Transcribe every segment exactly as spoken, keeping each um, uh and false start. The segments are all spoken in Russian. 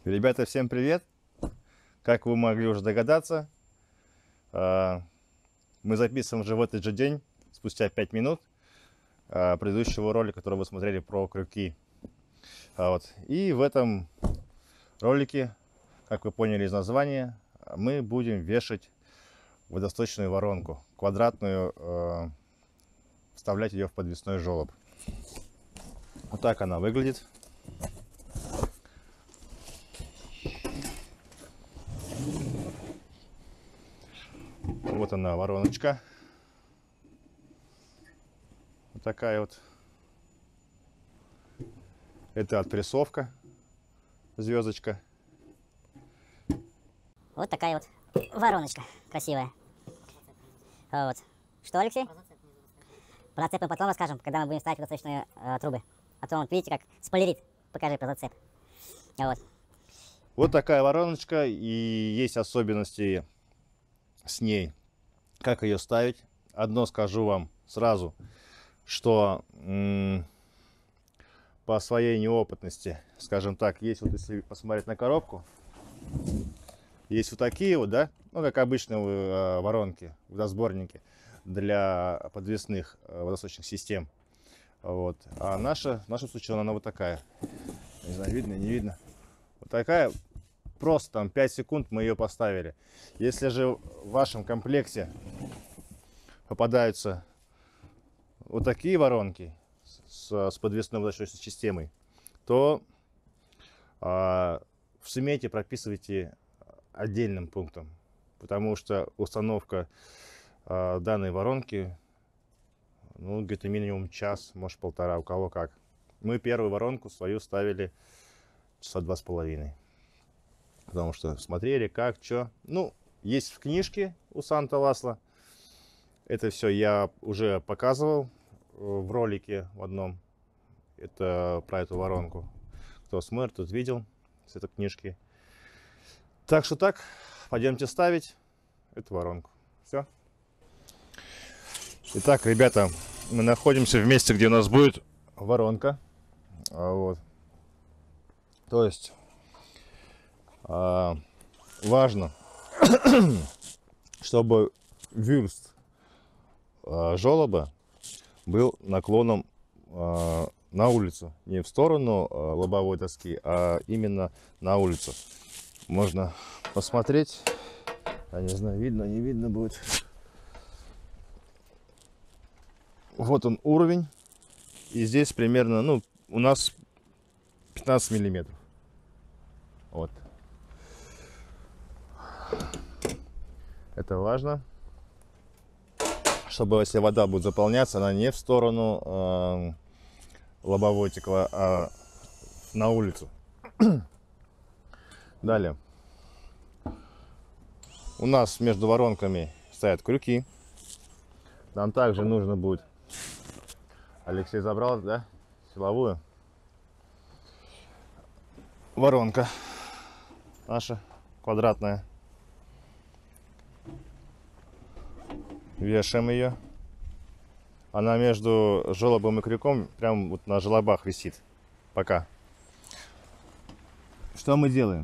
Ребята, всем привет! Как вы могли уже догадаться, мы записываем уже в этот же день, спустя пять минут, предыдущего ролика, который вы смотрели про крюки. Вот. И в этом ролике, как вы поняли из названия, мы будем вешать водосточную воронку, квадратную, вставлять ее в подвесной желоб. Вот так она выглядит. Вот она, вороночка. Вот такая вот. Это отпрессовка, звездочка. Вот такая вот вороночка красивая. Вот. Что, Алексей? Про зацеп мы потом расскажем, когда мы будем ставить водосточные э, трубы. А то, вот, видите, как спойлерит. Покажи про зацеп. Вот. Вот такая вороночка, и есть особенности с ней. Как ее ставить? Одно скажу вам сразу, что по своей неопытности, скажем так, есть вот, если посмотреть на коробку, есть вот такие вот, да, ну как обычные э, воронки, водосборники для подвесных э, водосточных систем. Вот. А наша, в нашем случае она вот такая. Не знаю, видно, не видно. Вот такая. Просто там пять секунд мы ее поставили. Если же в вашем комплекте попадаются вот такие воронки с, с подвесной водосточной системой, то а, в смете прописывайте отдельным пунктом, потому что установка а, данной воронки, ну, где-то минимум час, может полтора, у кого как. Мы первую воронку свою ставили часа два с половиной. Потому что смотрели, как, что. Ну, есть в книжке у Санта-Ласла. Это все я уже показывал в ролике в одном. Это про эту воронку. Кто смотрит, тот видел с этой книжки. Так что так, пойдемте ставить эту воронку. Все. Итак, ребята, мы находимся в месте, где у нас будет воронка. Вот. То есть важно, чтобы вюрст желоба был наклоном на улицу, не в сторону лобовой доски, а именно на улицу. Можно посмотреть, я не знаю, видно, не видно будет. Вот он уровень, и здесь примерно, ну, у нас пятнадцать миллиметров. Вот. Это важно, чтобы, если вода будет заполняться, она не в сторону э, лобовой текла, а на улицу. Далее. У нас между воронками стоят крюки. Нам также нужно будет... Алексей забрал, да, силовую. Воронка наша квадратная. Вешаем ее. Она между желобом и крюком прям вот на желобах висит. Пока. Что мы делаем?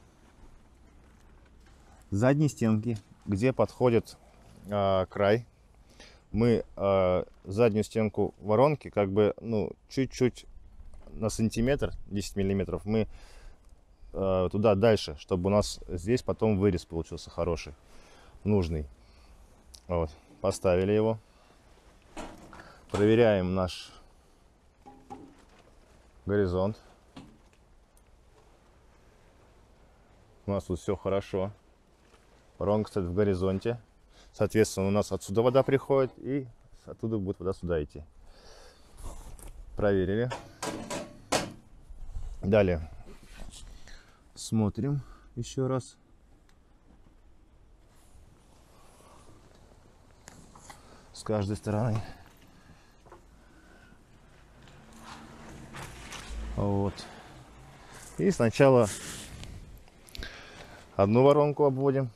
С задней стенки, где подходит э, край, мы э, заднюю стенку воронки как бы, ну, чуть-чуть на сантиметр, десять миллиметров, мы э, туда дальше, чтобы у нас здесь потом вырез получился хороший, нужный. Вот, поставили его. Проверяем наш горизонт. У нас тут все хорошо. Воронка стоит в горизонте. Соответственно, у нас отсюда вода приходит, и оттуда будет вода сюда идти. Проверили. Далее смотрим еще раз. С каждой стороны. Вот. И сначала одну воронку обводим.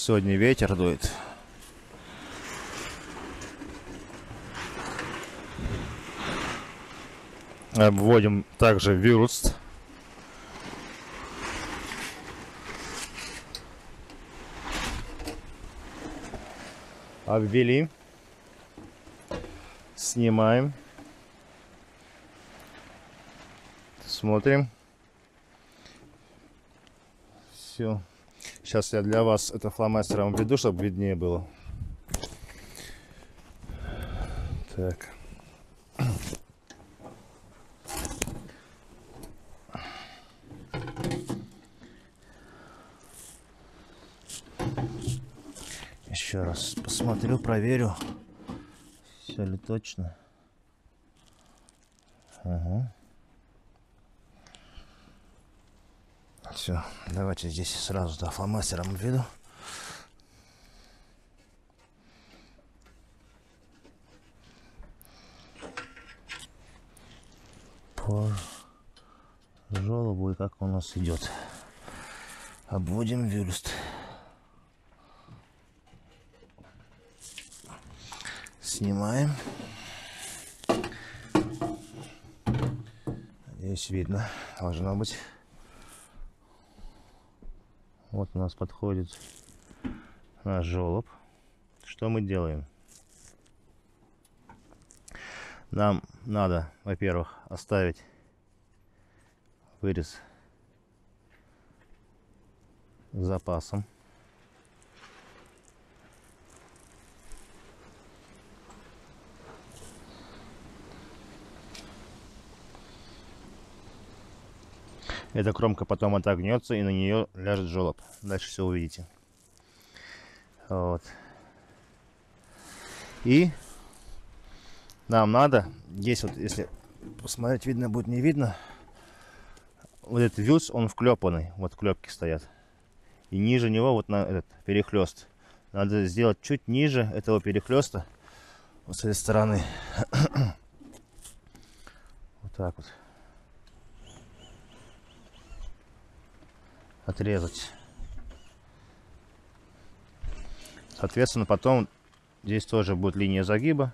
Сегодня ветер дует. Обводим также вюрст. Обвели. Снимаем. Смотрим. Все. Сейчас я для вас это фломастером введу, чтобы виднее было. Так. Еще раз посмотрю, проверю, все ли точно. Ага. Все, давайте здесь сразу да, фломастером введу. По желобу и как у нас идет. Обводим вюрст. Снимаем. Надеюсь, видно. Должно быть. Вот у нас подходит наш желоб. Что мы делаем? Нам надо, во-первых, оставить вырез с запасом. Эта кромка потом отогнется, и на нее ляжет желоб. Дальше все увидите. Вот. И нам надо, здесь вот, если посмотреть, видно будет, не видно, вот этот вюз, он вклепанный, вот клепки стоят. И ниже него вот на этот перехлест. Надо сделать чуть ниже этого перехлеста, вот с этой стороны. Вот так вот. Отрезать. Соответственно, потом здесь тоже будет линия загиба.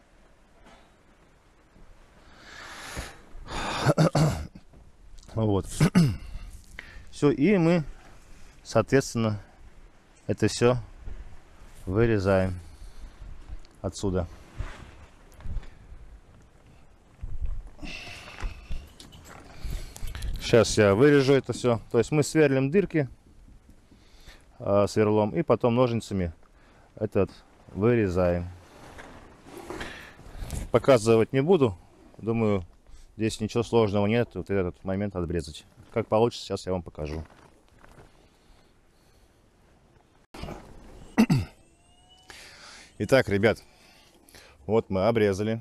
Вот. Все, и мы, соответственно, это все вырезаем отсюда. Сейчас я вырежу это все. То есть мы сверлим дырки э, сверлом и потом ножницами этот вырезаем. Показывать не буду. Думаю, здесь ничего сложного нет. Вот этот момент обрезать. Как получится, сейчас я вам покажу. Итак, ребят, вот мы обрезали.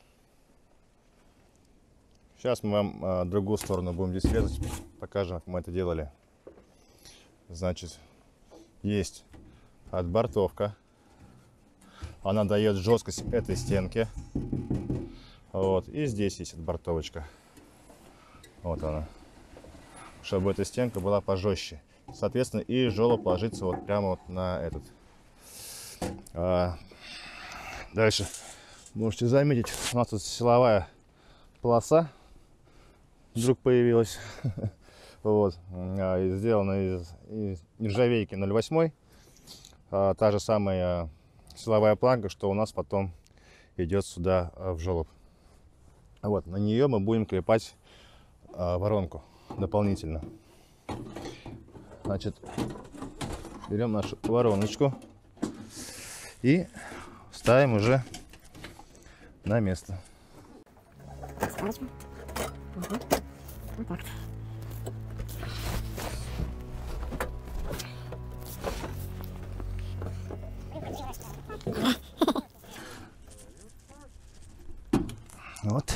Сейчас мы вам а, другую сторону будем здесь резать, покажем, как мы это делали. Значит, есть отбортовка. Она дает жесткость этой стенке. Вот. И здесь есть отбортовочка. Вот она. Чтобы эта стенка была пожестче. Соответственно, и желоб ложится вот прямо вот на этот. А, дальше можете заметить, у нас тут силовая полоса вдруг появилась. Вот. А, сделана из, из нержавейки ноль восемь. А, та же самая силовая планка, что у нас потом идет сюда в желоб. Вот. На нее мы будем клепать а, воронку дополнительно. Значит, берем нашу вороночку и ставим уже на место. Угу. Вот так. Вот.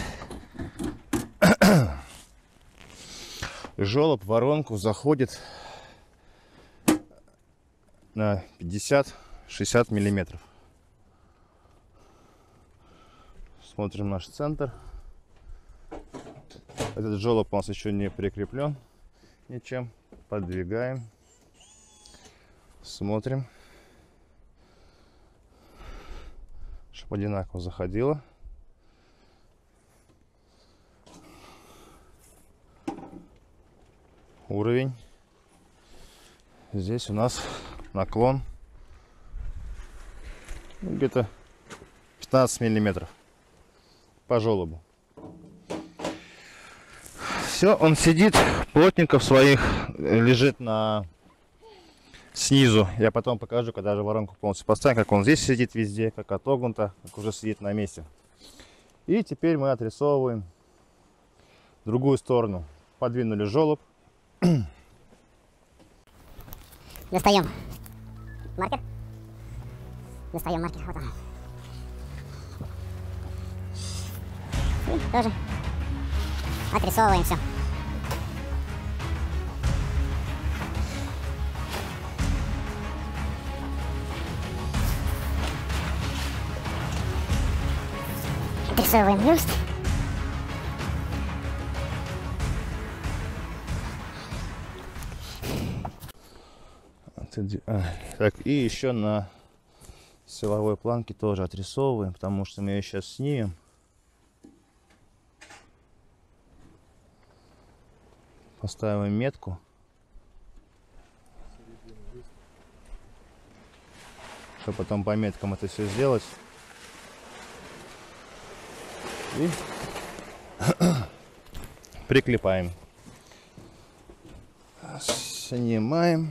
Желоб в воронку заходит на пятьдесят-шестьдесят миллиметров. Смотрим наш центр. Этот желоб у нас еще не прикреплен ничем. Подвигаем. Смотрим. чтобы одинаково заходило. Уровень. Здесь у нас наклон где-то пятнадцать миллиметров по желобу. Все, он сидит плотненько в своих, лежит на снизу. Я потом покажу, когда же воронку полностью поставим, как он здесь сидит везде, как отогнуто, как уже сидит на месте. И теперь мы отрисовываем другую сторону. Подвинули желоб. Достаем маркер. Достаем маркер. Вот он. И тоже отрисовываем все. Отрисовываем люст. Так, и еще на силовой планке тоже отрисовываем, потому что мы ее сейчас снимем. Поставим метку. Чтобы потом по меткам это все сделать. И приклепаем. Снимаем.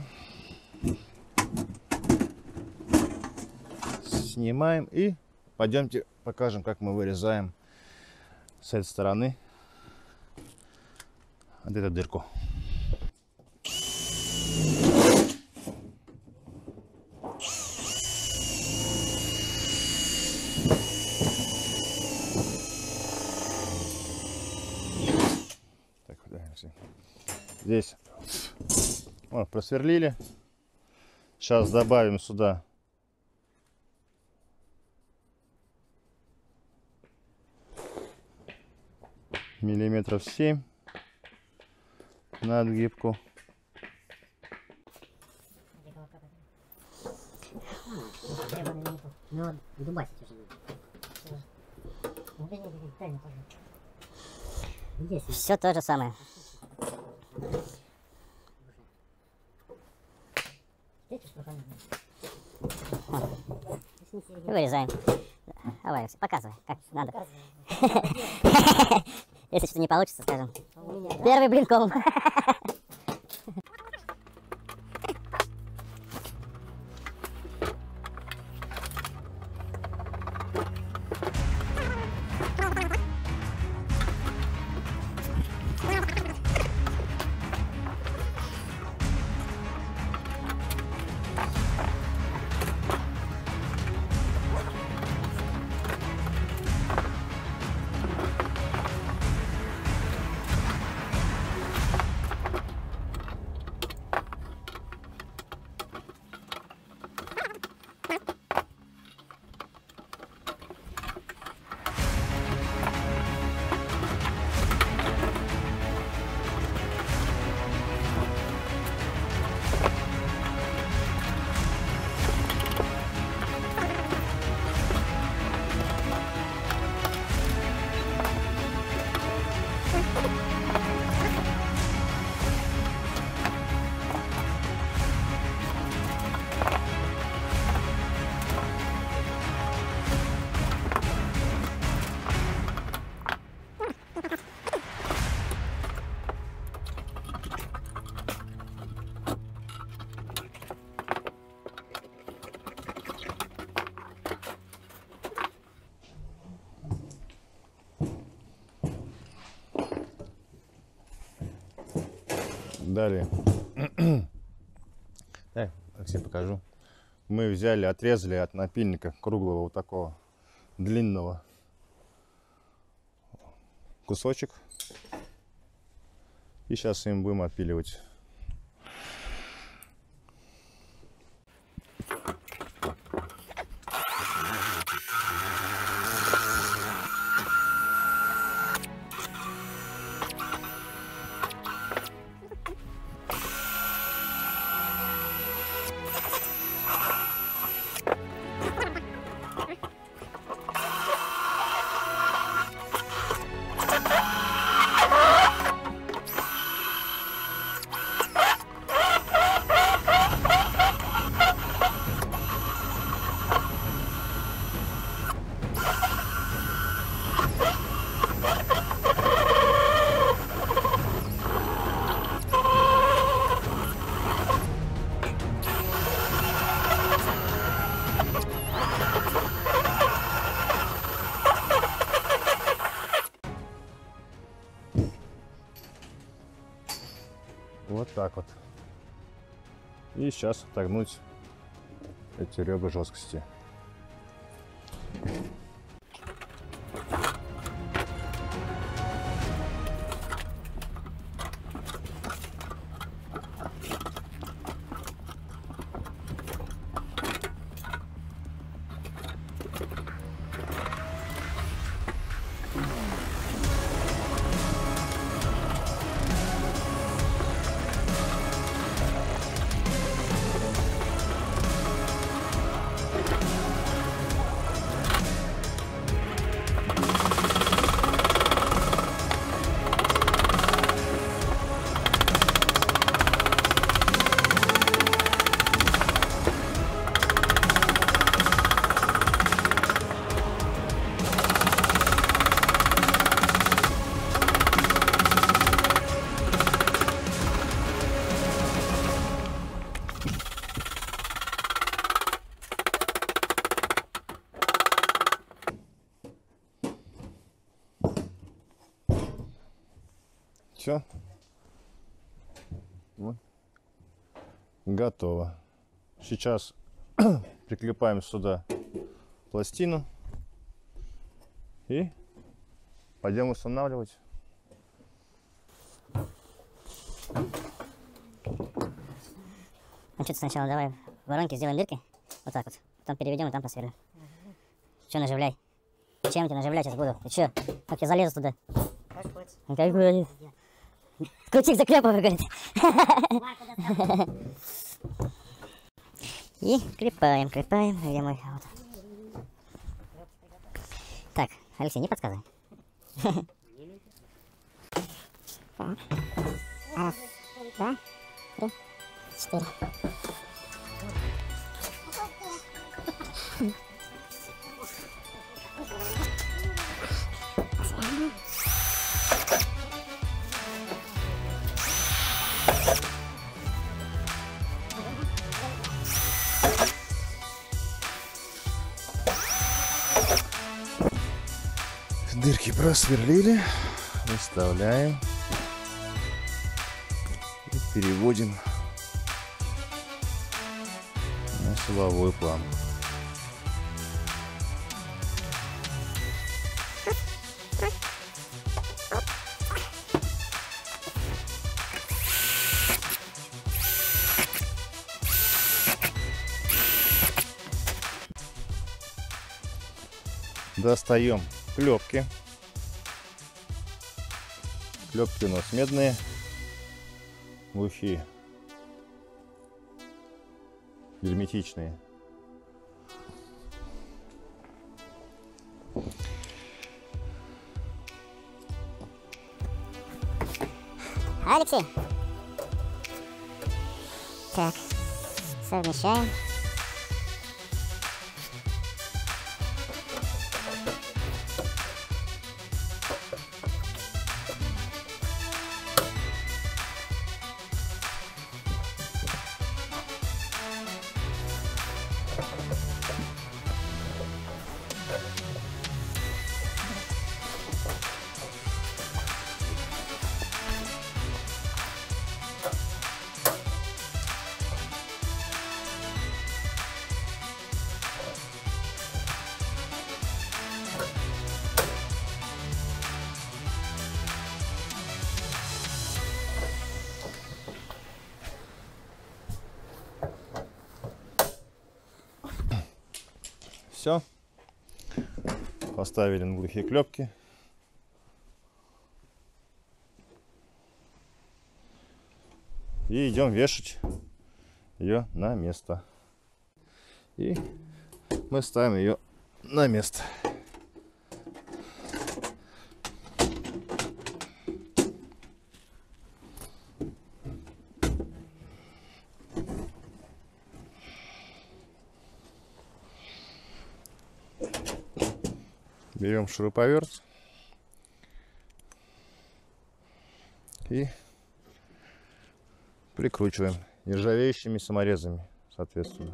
Снимаем и пойдемте покажем, как мы вырезаем с этой стороны вот эту дырку. Так, здесь о, просверлили. Сейчас добавим сюда миллиметров семь на отгибку. Все то же самое. И вырезаем. Давай, показывай, как надо. Если что-то не получится, скажем. Первый блин комом. Далее, так, Алексей, покажу. Мы взяли, отрезали от напильника круглого вот такого длинного кусочек. И сейчас им будем отпиливать. Вот так вот. И сейчас отогнуть эти ребра жесткости. Все. Вот. Готово. Сейчас прикрепаем сюда пластину и пойдем устанавливать. Ну что-то сначала давай в воронке сделаем дырки. Вот так вот. Потом переведем и там посверлим. Че наживляй? Чем тебе наживлять сейчас буду? Ты че? Как я залезу туда? Как хочешь. Ну, как бы... Ключик заклепывай, говорит. И клепаем, клепаем. Где мой? Вот. Так, Алексей, не подсказывай. Раз, два, три, четыре. Дырки просверлили, выставляем и переводим на силовой план. Достаем клепки. Клепки у нас медные, глухие, герметичные. Алексей. Так, совмещаем. Все. Поставили на глухие клепки. И идем вешать ее на место. И мы ставим ее на место. Берем шуруповерт и прикручиваем нержавеющими саморезами, соответственно.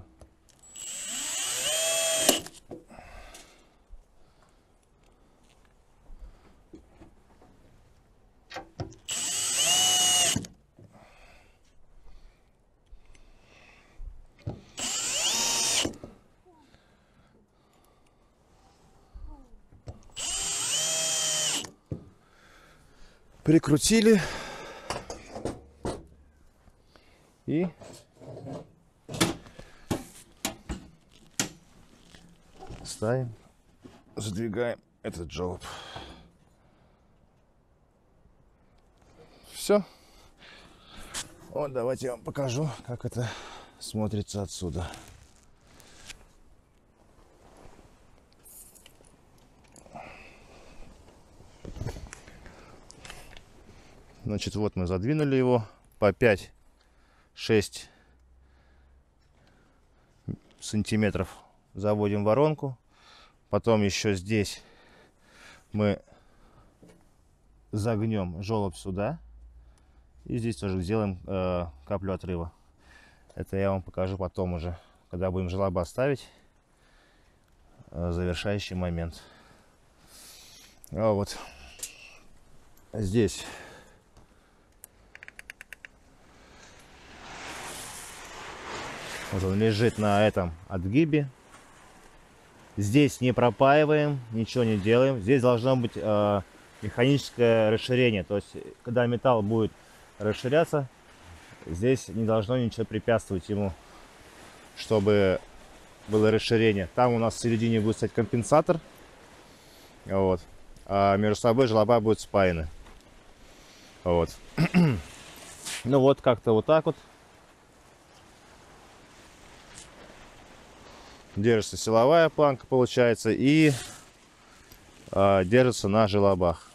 Прикрутили. И ставим, задвигаем этот желоб. Все. Вот, давайте я вам покажу, как это смотрится отсюда. Значит, вот мы задвинули его по пять-шесть сантиметров. Заводим воронку. Потом еще здесь мы загнем желоб сюда. И здесь тоже сделаем э, каплю отрыва. Это я вам покажу потом уже, когда будем желоба ставить. Э, завершающий момент. А вот здесь вот он лежит на этом отгибе. Здесь не пропаиваем, ничего не делаем. Здесь должно быть э, механическое расширение. То есть, когда металл будет расширяться, здесь не должно ничего препятствовать ему, чтобы было расширение. Там у нас в середине будет стоять компенсатор. Вот. А между собой желоба будут спаяны. Вот. Ну вот, как-то вот так вот. Держится силовая планка, получается, и а, держится на желобах.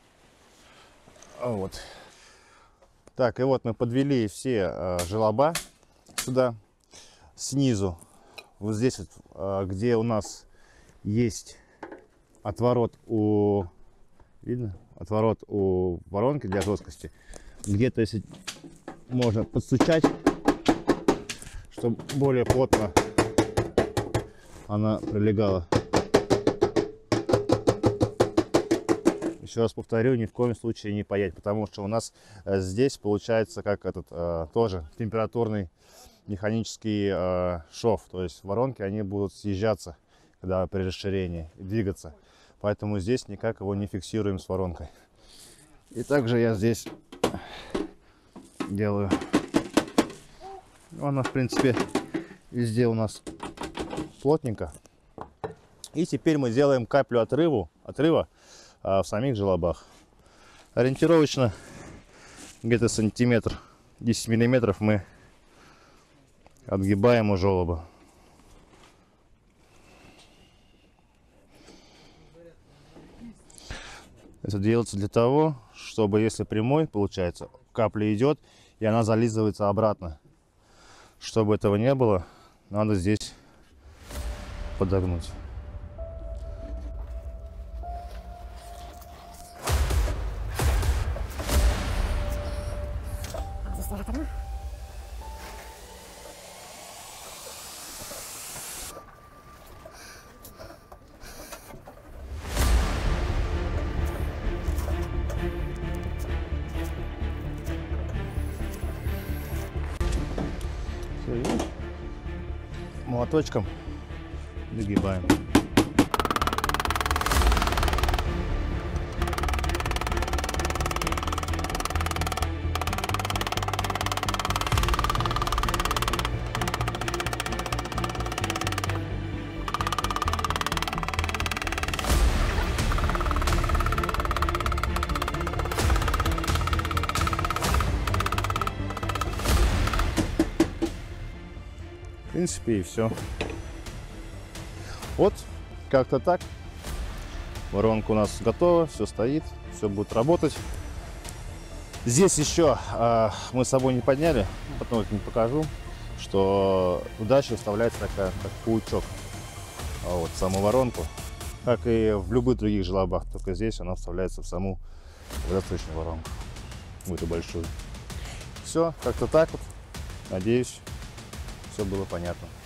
Вот. Так, и вот мы подвели все а, желоба сюда. Снизу, вот здесь вот, а, где у нас есть отворот у... Видно? Отворот у воронки для жесткости. Где-то, если можно подстучать, чтобы более плотно она прилегала. Еще раз повторю, ни в коем случае не паять, потому что у нас здесь получается как этот э, тоже температурный механический э, шов. То есть воронки, они будут съезжаться, когда при расширении, и двигаться. Поэтому здесь никак его не фиксируем с воронкой. И также я здесь делаю. Она, в принципе, везде у нас плотненько. И теперь мы делаем каплю отрыву, отрыва а, в самих желобах. Ориентировочно где-то сантиметр, десять миллиметров мы отгибаем у желоба. Это делается для того, чтобы, если прямой, получается, капля идет и она зализывается обратно. Чтобы этого не было, надо здесь подогнуть. Все, и молоточком загибаем. В принципе, и все. Вот, как-то так. Воронка у нас готова, все стоит, все будет работать. Здесь еще э, мы с собой не подняли, потом я покажу, что туда еще вставляется такая, как паучок. А вот саму воронку, как и в любых других желобах, только здесь она вставляется в саму водосточную воронку, в эту большую. Все, как-то так вот. Надеюсь, все было понятно.